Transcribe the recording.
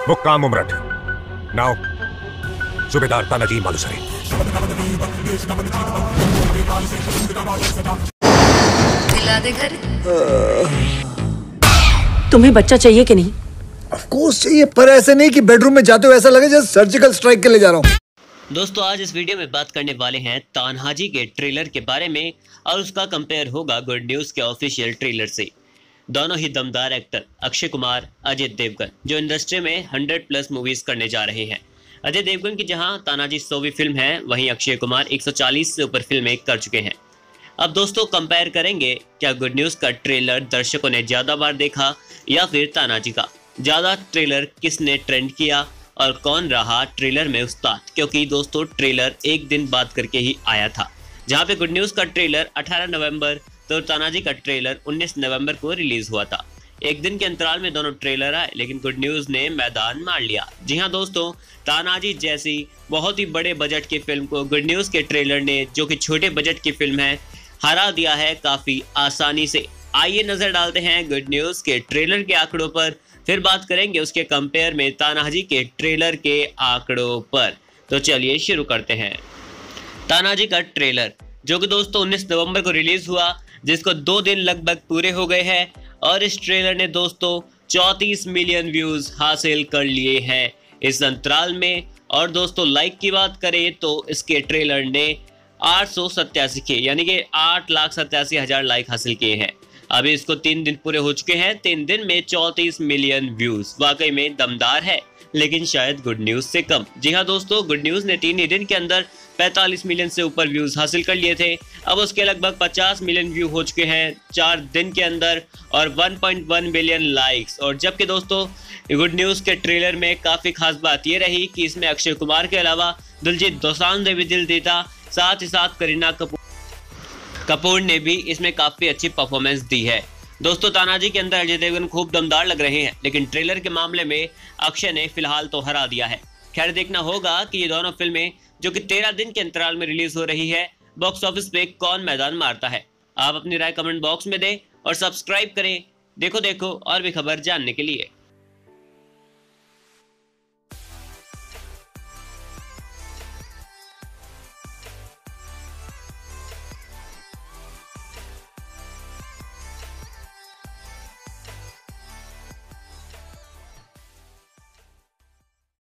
मुक्काम उमरठ। नाउ सूबेदार तानाजी मालुसरे। दिला दे घर। तुम्हें बच्चा चाहिए कि नहीं? ऑफ कोर्स चाहिए, पर ऐसे नहीं कि बेडरूम में जाते हो ऐसा लगे जैसे सर्जिकल स्ट्राइक के लिए जा रहा हूँ। दोस्तों आज इस वीडियो में बात करने वाले हैं तान्हाजी के ट्रेलर के बारे में और उसका कंपेयर होगा गुड न्यूज़ के ऑफिशियल ट्रेलर से। दोनों ही दमदार एक्टर अक्षय कुमार, अजय देवगन जो इंडस्ट्री में 100+ मूवीज करने जा रहे हैं। अजय देवगन की जहां तानाजी 100वीं फिल्म है, वहीं अक्षय कुमार 140 से ऊपर फिल्में कर चुके हैं। अब दोस्तों कंपेयर करेंगे क्या गुड न्यूज़ का ट्रेलर दर्शकों ने ज़्यादा बार देखा या फिर तानाजी का। ज़्यादा ट्रेलर किसने ट्रेंड किया और कौन रहा ट्रेलर में उस्ताद, क्योंकि दोस्तों ट्रेलर एक दिन बाद करके ही आया था। जहां पे गुड न्यूज़ का ट्रेलर 18 नवंबर तो तानाजी का ट्रेलर 19 नवंबर को रिलीज हुआ था। एक दिन के अंतराल में दोनों ट्रेलर आए, लेकिन गुड न्यूज़ ने मैदान मार लिया। जी हां दोस्तों, तानाजी जैसी बहुत ही बड़े बजट की फिल्म को गुड न्यूज़ के ट्रेलर ने, जो कि छोटे बजट की फिल्म है, हरा दिया है काफ़ी आसानी से। आइए नज़र डालते हैं गुड न्यूज़ के ट्रेलर के आंकड़ों पर, फिर बात करेंगे उसके कंपेयर में तानाजी के ट्रेलर के आंकड़ों पर। तो चलिए शुरू करते हैं। तानाजी का ट्रेलर जो कि दोस्तों 19 नवंबर को रिलीज हुआ, जिसको 2 दिन लगभग पूरे हो गए हैं और इस ट्रेलर ने दोस्तों 34 मिलियन व्यूज हासिल कर लिए हैं इस अंतराल में। और दोस्तों लाइक की बात करें तो इसके ट्रेलर ने 887 के यानी कि 8,87,000 लाइक हासिल किए हैं। अभी इसको 3 दिन पूरे हो चुके हैं। 3 दिन में 34 मिलियन व्यूज वाकई में दमदार है, लेकिन शायद गुड न्यूज़ से कम। जी हाँ दोस्तों, गुड न्यूज़ ने 3 ही दिन के अंदर 45 मिलियन से ऊपर व्यूज हासिल कर लिए थे। अब उसके लगभग 50 मिलियन व्यू हो चुके हैं 4 दिन के अंदर और 1.1 बिलियन लाइक्स। और जबकि दोस्तों गुड न्यूज़ के ट्रेलर में काफ़ी खास बात ये रही कि इसमें अक्षय कुमार के अलावा दिलजीत दोसांझ ने भी दिल देता, साथ ही साथ करीना कपूर ने भी इसमें काफ़ी अच्छी परफॉर्मेंस दी है। दोस्तों तानाजी के अंदर अजय देवगन खूब दमदार लग रहे हैं, लेकिन ट्रेलर के मामले में अक्षय ने फिलहाल तो हरा दिया है। खैर देखना होगा कि ये दोनों फिल्में जो कि 13 दिन के अंतराल में रिलीज हो रही है, बॉक्स ऑफिस पे कौन मैदान मारता है। आप अपनी राय कमेंट बॉक्स में दें और सब्सक्राइब करें देखो देखो और भी खबर जानने के लिए।